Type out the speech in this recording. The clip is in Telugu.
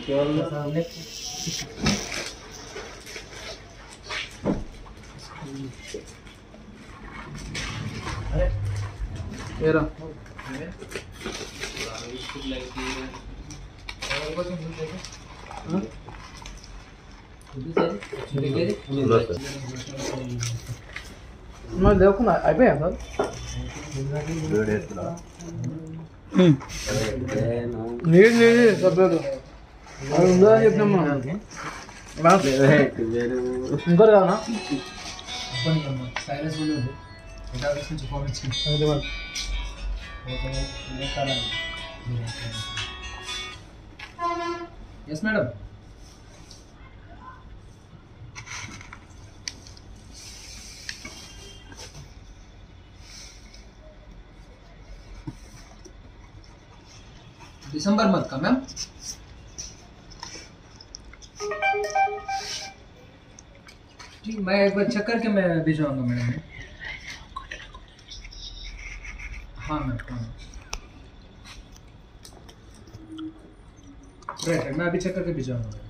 सामने अरे ఏరా मैं देखो ना అయిపోయా సార్ నీరు నీరు సభ్యులు అది ఉందా అని చెప్పినమ్మా ఇంకోటి కాదనా साइलेंस बोलो बेटा इसमें परफॉर्मेंस यस मैडम दिसंबर मंथ का मैम जी मैं एक बार चेक करके मैं भिजवाऊंगा मैडम हाँ मैम हाँ राइट मैं अभी चेक करके भिजवाऊंगा